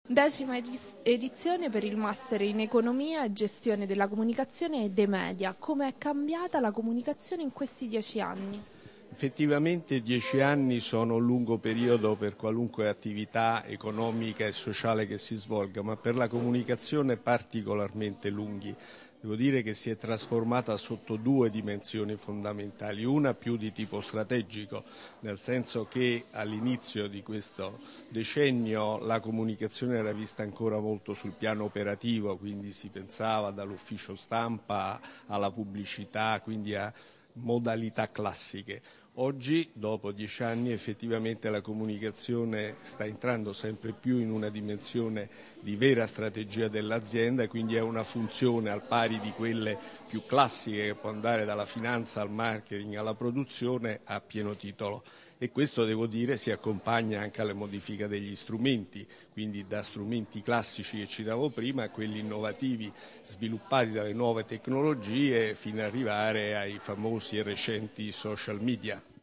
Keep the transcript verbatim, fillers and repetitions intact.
Decima edis- edizione per il Master in Economia e Gestione della Comunicazione e dei Media. Come è cambiata la comunicazione in questi dieci anni? Effettivamente dieci anni sono un lungo periodo per qualunque attività economica e sociale che si svolga, ma per la comunicazione particolarmente lunghi. Devo dire che si è trasformata sotto due dimensioni fondamentali, una più di tipo strategico, nel senso che all'inizio di questo decennio la comunicazione era vista ancora molto sul piano operativo, quindi si pensava dall'ufficio stampa alla pubblicità, quindi a modalità classiche. Oggi, dopo dieci anni, effettivamente la comunicazione sta entrando sempre più in una dimensione di vera strategia dell'azienda e quindi è una funzione al pari di quelle più classiche che può andare dalla finanza al marketing alla produzione a pieno titolo. E questo, devo dire, si accompagna anche alle modifiche degli strumenti, quindi da strumenti classici che citavo prima a quelli innovativi sviluppati dalle nuove tecnologie fino ad arrivare ai famosi e recenti social media.